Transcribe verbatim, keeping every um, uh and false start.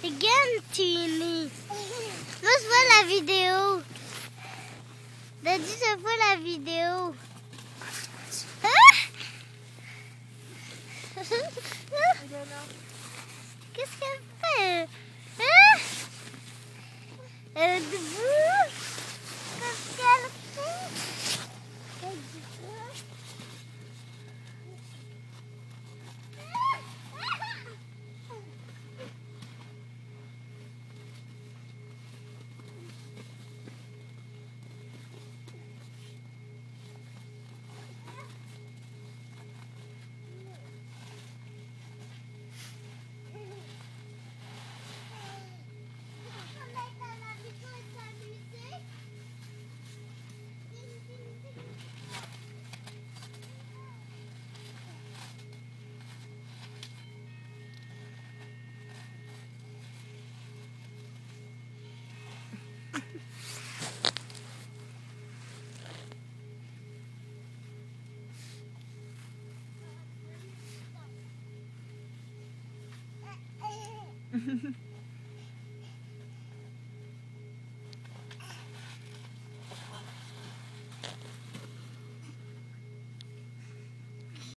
Regarde, Tini. Moi, je vois la vidéo. Daddy, je vois la vidéo. Ah! Qu'est-ce qu'elle fait? Ah! Elle est debout. Qu'est-ce qu'elle fait? Elle est debout. Mm-hmm.